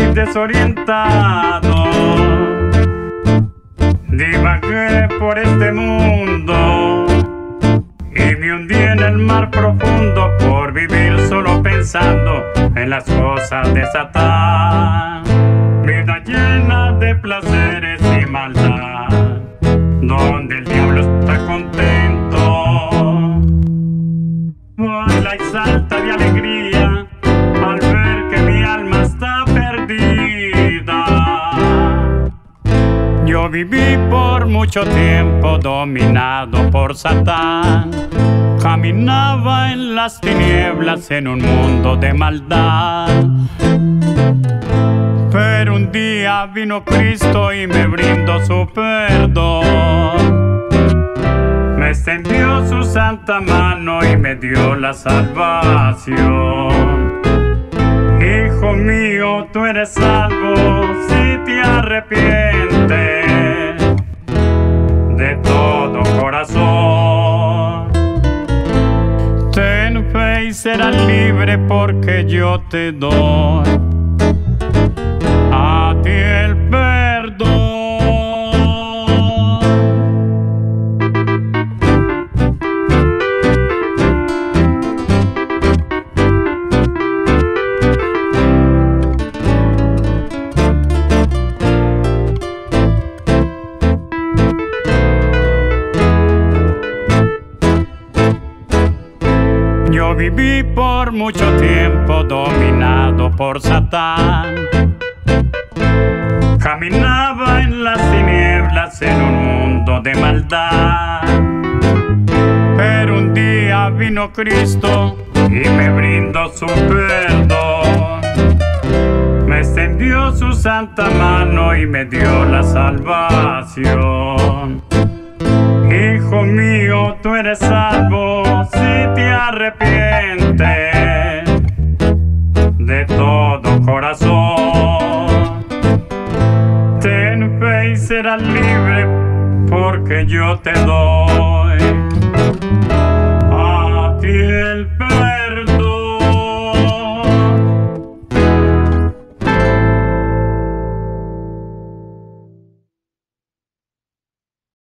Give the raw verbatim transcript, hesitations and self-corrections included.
desorientado, divagué por este mundo y me hundí en el mar profundo por vivir solo pensando en las cosas de Satán. Vida llena de placeres y maldad, donde el diablo está contento, baila y salta de alegría al ver que mi alma está perdida. Yo viví por mucho tiempo dominado por Satán, caminaba en las tinieblas en un mundo de maldad. Pero un día vino Cristo y me brindó su perdón, me extendió su santa mano y me dio la salvación. Hijo mío, tú eres salvo si te arrepientes de todo corazón. Ten fe y serás libre porque yo te doy a ti el perdón. Yo viví por mucho tiempo dominado por Satán, caminaba en las tinieblas en un mundo de maldad. Pero un día vino Cristo y me brindó su perdón, me extendió su santa mano y me dio la salvación. Hijo mío, tú eres salvo si te arrepientes de todo corazón. Ten fe y serás libre porque yo te doy a ti el perdón.